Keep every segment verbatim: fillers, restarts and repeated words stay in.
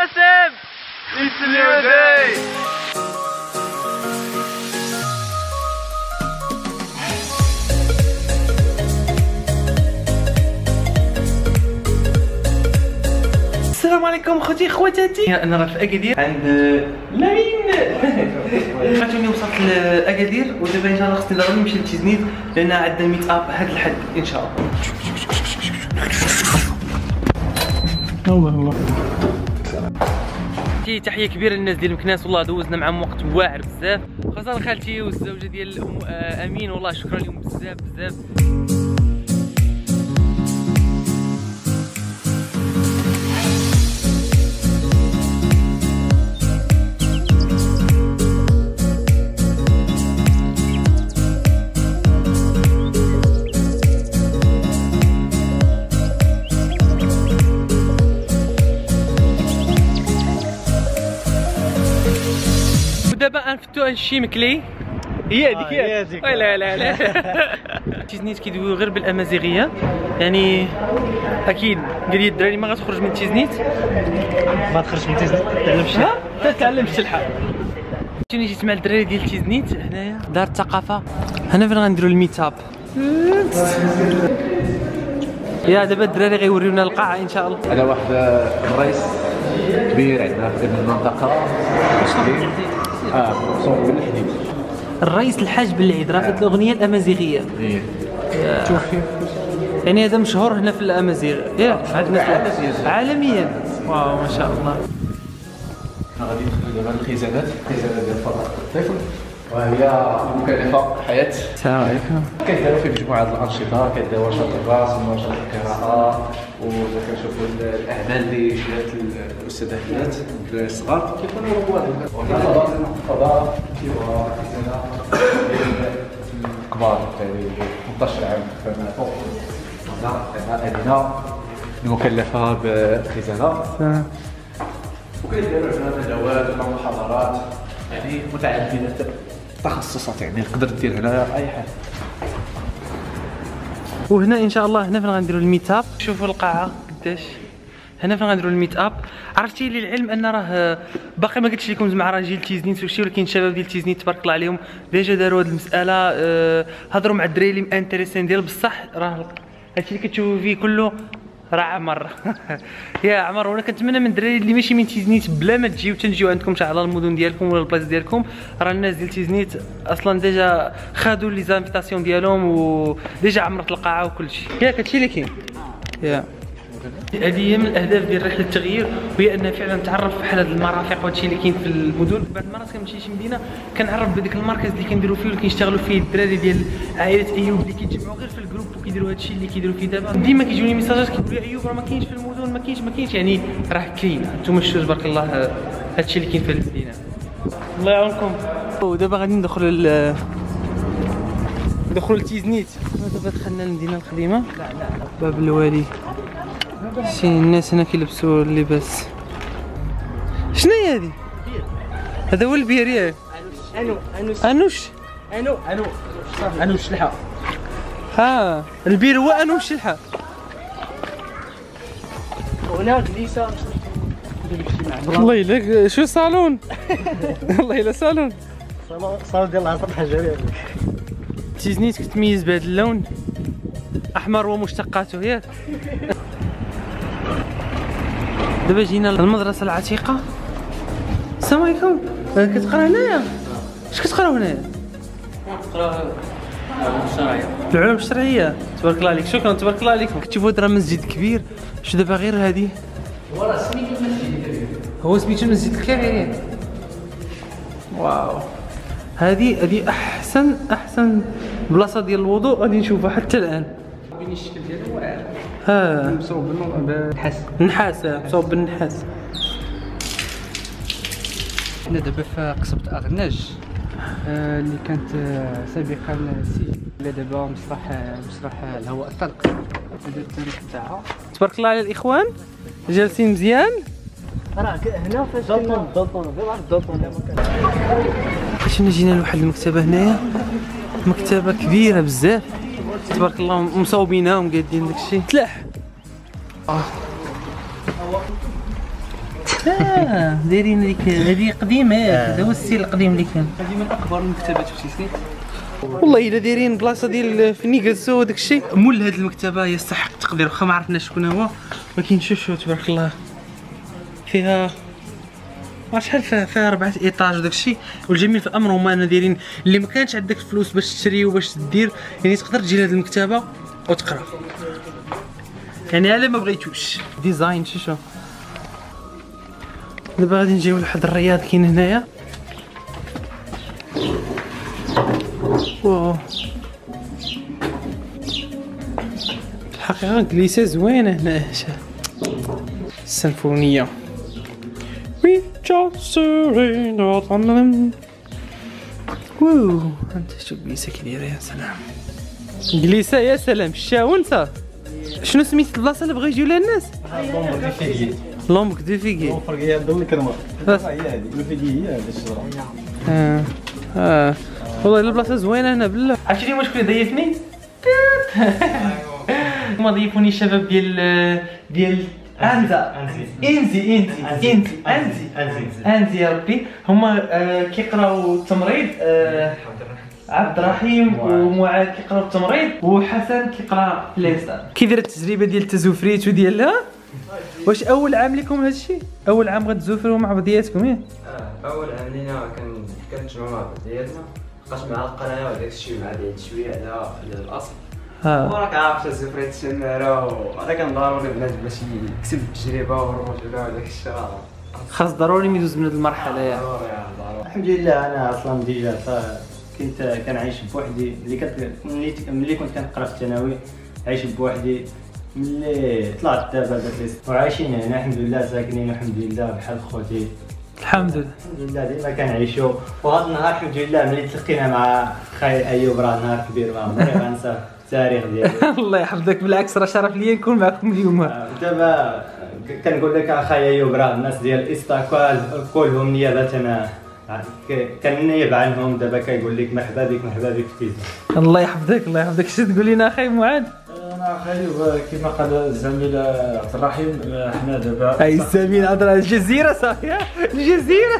باسم. It's a new day. السلام عليكم خوتي خواتاتي. انا راه في اكادير عند لامين. عرفتوني وصلت لاكادير ودابا ان شاء الله خصني ضروري نمشي لتيزنيت لان عندنا ميت اب هاد الحد ان شاء الله. الله الله. تحيه كبيره للناس ديال مكناس، والله دوزنا معاهم وقت واعر بزاف، خاصه خالتي والزوجه ديال ام امين، والله شكرا لهم بزاف بزاف. دابا نفتو هادشي مكلي. هي هذيك هي هذيك. لا لا لا. تيزنيت كيدويو غير بالامازيغيه، يعني اكيد قال لي الدراري ما غتخرج من تيزنيت، ما تخرج من تيزنيت تعلم الشلحه. تتعلم الشلحه. فهمتيني جيت مع الدراري ديال تيزنيت هنايا دار الثقافه، هنا فين غنديروا الميت اب. يا دابا الدراري غيوريونا القاعه ان شاء الله. هذا واحد الرئيس كبير عندنا في المنطقه. اه صوب بن الحديد. الرئيس الحاج بن العيد راه في الاغنيه الامازيغيه. ايه توفي. يعني هذا مشهور هنا في الامازيغ ياك عندنا عالميا. واو ما شاء الله. غادي ندخلوا دابا الخزانات، الخزانات ديال الفضاء الطفل، وهي مكلفه حياه. السلام عليكم. كنديروا فيه مجموعه الانشطه، كنديروا نشاط الراس ونشاط القراءه، وكنشوفوا الاعمال اللي شدات الاستاذات الدراري الصغار كيكونوا رواد. الفضاء كيبقى خزانه كبار يعني ثمنطاش عام فما فوق. هنا المكلفه بخزانه، وكنديروا هنا ندوات ولا محاضرات يعني متعدده التخصصات، يعني تقدر دير هنا اي حاجه. وهنا ان شاء الله هنا فين غنديروا الميت اب. شوفوا القاعه قداش، هنا فين غنديروا الميت اب. عرفتي للعلم ان راه باقي ما قلتش لكم زعما راجل تيزنيت وشي، ولكن الشباب ديال تيزنيت تبارك الله عليهم ديجا داروا هذه المساله. أه هضروا مع الدراري اللي مانتريسين ديال بصح راه هادشي اللي كتشوفوا فيه كله راه عمر. يا عمر، وانا كنتمنى من الدراري اللي ماشي من تيزنيت بلا ما تجيو تنجيو عندكم على المدن ديالكم ولا البلايص ديالكم، راه الناس ديال تيزنيت اصلا ديجا خادوا لي زانفيتاسيون ديالهم وديجا عمرت القاعه وكل شيء. ياك هادشي اللي كاين. يا هذه هي من الاهداف ديال رحله التغيير، وهي ان فعلا نتعرف بحال هاد المرافق وهادشي اللي كاين في المدن. بعض المرات كنمشي شي مدينه كنعرف بهذاك المركز اللي كنديروا فيه واللي كيشتغلوا فيه الدراري ديال عائله ايوب اللي كيتجمعوا غير في الجروب وكيديروا هادشي اللي كيديروا فيه دابا. ديما كيجوني ميساجات كيقولوا لي ايوب راه ما كاينش في المدن، ما كاينش ما كاينش يعني راه كاين. انتم شفتوا تبارك الله هادشي اللي كاين في المدينه. الله يعاونكم. ودابا غادي ندخلوا ل ندخلوا لتيزنيت. دابا دخلنا للمدينه القديمه. لا لا باب الوالي. شي الناس هنا كيلبسوا اللباس. شنو هي هذه؟ هذا هو البير ياك؟ انو انوش انوش انو انو انو الشلحه. ها البير هو انو الشلحه. وهنا الكنيسه. والله الا شو صالون. والله الا صالون. صالون ديال العصر الحجري. تيزنيت كتميز بهذا اللون احمر ومشتقاته ياك. دابا جينا للمدرسه العتيقه. السلام عليكم. كتقرا هنايا؟ اش كتقراو هنايا؟ كنقرا العلوم الشرعيه. العلوم الشرعيه تبارك الله عليك. شكرا تبارك الله عليكم. كتشوفوا هذا راه مسجد كبير. شو دابا غير هذه؟ هو راه سميتو المسجد الكبير. هو سميتو المسجد الكبير. واو هذه هذه احسن احسن بلاصه ديال الوضوء غادي نشوفها حتى الان. بين الشكل ديالو واعر. ها مصوب بالنحاس. النحاس مصوب بالنحاس. حنا دابا في قصبة أغناج آه اللي كانت آه سابقا سجن، ولا دابا مسرح آه مسرح آه الهواء الطلق. هذا التاريخ تاعها. تبارك الله على الاخوان جالسين مزيان. راه هنا فاش دلطون دلطون غير واحد دلطون. شنو جينا لواحد المكتبه هنايا، مكتبه كبيره بزاف تبارك الله، مصوبينها ومقادين داكشي. تلاح اه دايرين هذيك هذه قديمه، هذا هو الستيل القديم اللي كان. هذه من اكبر المكتبات في تيزنيت. والله الا دايرين بلاصه ديال فين يجلسوا وداك الشيء. مول هذه المكتبه يستحق التقدير، واخا ما عرفناش شكون هو، ولكن شوف شوف تبارك الله فيها شحال فيها فيها أربعة ايطاج وداك الشيء. والجميل في الامر هما انا دايرين اللي ما كانش عندك فلوس باش تشري وباش دير، يعني تقدر تجي لهاد المكتبه وتقرا، يعني على ما بغيتوش. ديزاين شي شو. دابا غادي نجيو لواحد الرياض كاين هنايا. واو الحقيقه جليسه زوينه هنا، السيمفونيه. We just surrendered on them. واو انت شوف جليسه كي دايره، يا سلام جليسه يا سلام. شاو انت شنو سميت البلاصه اللي بغاو يجيو لها الناس؟ لومبرك دو فيغي. لومبرك دو فيغي. لومبرك هي عندهم الكرمه. هي هذه دو فيغي هي هذه الشجره. اه اه والله البلاصه زوينه هنا بالله. عرفتي اليوم شكون ضيفني؟ هما ضيفوني الشباب ديال ديال انزا انزي انزي انزي انزي انزي يا ربي. هما آه كيقراو التمريض، آه عبد الرحيم ومعاذ كيقراو التمريض، وحسن كيقرا ليستر. كي دايره التجربه ديال التزوفريت وديالها؟ واش اول عام لكم هذا الشيء؟ اول عام غتزوفروا مع بعضياتكم ياك؟ اه اول عام لينا كان كنتجمعوا مع بعضياتنا، بقات مع القرايه وداك الشيء مع بعيد شويه على على الاصل. اه وراك عارف الزفريت الشماره وهذا كان ضروري بنادم باش يكسب التجربه والرجوله وداك الشيء. خاص ضروري يدوز من هذه المرحله ياك. ضروري ضروري. الحمد لله انا اصلا ديجا كنت كنعيش بوحدي. ملي كنت ملي كنت كنقرا في الثانوي عايش بوحدي. ملي طلعت دابا درت وعايشين هنا الحمد لله، ساكنين الحمد لله بحال خوتي الحمد لله. الحمد لله ديما كنعيشوا. وهذا النهار الحمد لله ملي تلقينا مع خاي ايوب راه نهار كبير ما عمري غنسى التاريخ ديالي. الله يحفظك، بالعكس راه شرف ليا نكون معكم اليوم. دابا كنقول لك اخاي ايوب راه الناس ديال استاكوال كلهم نيابه كنيب عنهم. دابا كيقول لك مرحبا بك مرحبا بك في تيزنيت. الله يحفظك الله يحفظك. شنو تقول لنا اخي معاذ؟ انا اخي كما قال الزميل عبد الرحيم، حنا دابا اي الزميل عبد الرحيم الجزيره صافي، الجزيره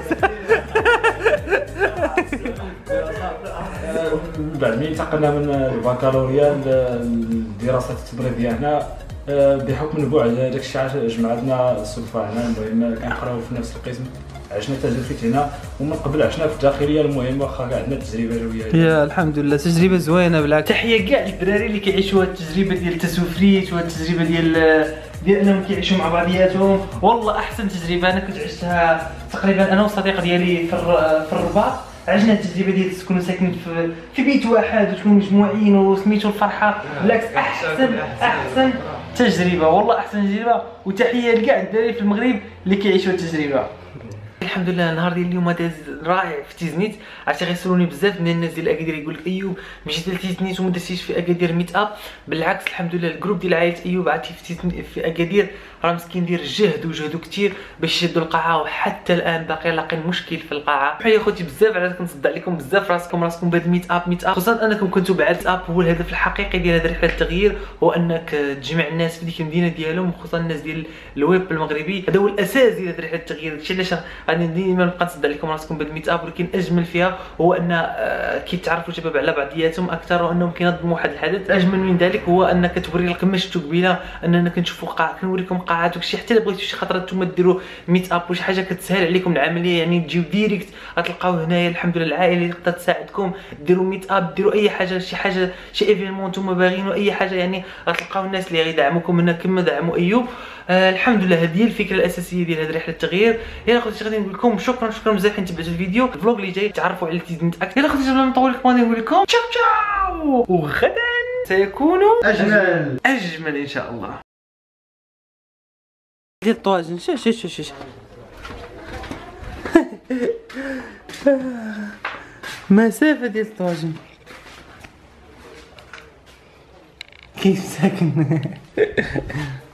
بعد ما انتقلنا من البكالوريا للدراسات التمريضيه هنا بحكم البعد داك الشيء جمعتنا الصدفه هنا. المهم كنقراو في نفس القسم، عشنا تجربه هنا ومن قبل عشنا في الداخليه. المهم واخا كاع عندنا تجربه جويه. يا الحمد لله تجربه زوينه بالعكس. تحيه كاع الدراري اللي كيعيشوا هذه التجربه ديال التسوفريت وهذه التجربه ديال ديال انهم كيعيشوا مع بعضياتهم. والله احسن تجربه انا كنت عشتها تقريبا انا والصديق ديالي في في الرباط. عشنا التجربه ديال تكونوا ساكنين في في بيت واحد وتكونوا مجموعين وسميتوا الفرحه. بالعكس احسن احسن تجربه، والله احسن تجربه. وتحيه لكاع الدراري في المغرب اللي كيعيشوا التجربه. الحمد لله النهار ديال اليوم داز رائع في تيزنيت. عرفتي غيسولوني بزاف من الناس ديال اكادير يقول لك ايوب مشيت لتيزنيت وما درتيش في اكادير ميت اب. بالعكس الحمد لله الجروب ديال عائله ايوب عرفتي في في اكادير راه مسكين دير جهد وجهدوا كثير باش يشدوا القاعه، وحتى الان باقي لاقين مشكل في القاعه. حيا خوتي بزاف على كنصدع لكم بزاف راسكم راسكم بهذا ميت اب ميت اب، خصوصا انكم كنتوا بعد اب. هو الهدف الحقيقي ديال هذه رحله التغيير هو انك تجمع الناس في ديك المدينه ديالهم، خصوصا الناس ديال الويب المغربي. هذا هو الاساس ديال هذه رحله التغيير. داكشي علاش غادي ديما نبقى نصدع لكم راسكم بهذا ميت اب. ولكن اجمل فيها هو ان آه كيتعرفوا الشباب على بعضياتهم اكثر، وانهم كينظموا واحد الحدث. اجمل من ذلك هو انك توري لكم ما شفتوا قبيله، اننا كنشوفوا قاع كنوريكم قاعات وداكشي. حتى الا بغيتوا شي خطره نتوما ديروا ميت اب وشي حاجه كتسهل عليكم العمليه، يعني تجيو ديريكت غتلقاو هنايا الحمد لله العائله اللي تقدر تساعدكم. ديروا ميت اب، ديروا اي حاجه، شي حاجه شي ايفينمون نتوما باغينو، اي حاجه يعني غتلقاو الناس اللي غيدعموكم هنا كما دعموا ايوب. آه الحمد لله هذه هي الفكره الاساسيه ديال هذه رحله التغيير. يلا خوتي غادي نقول لكم شكرا شكرا بزاف حيت تبعتوا الفيديو. الفلوق اللي جاي تعرفوا على تيزنيت اكثر. يلا خوتي قبل ما نطول لكم غادي نقول لكم تشاو تشاو، وغدا سيكون اجمل اجمل ان شاء الله. ديال الطواجن شوف شوف شوف شوف مسافه ديال الطواجن كيف ساكن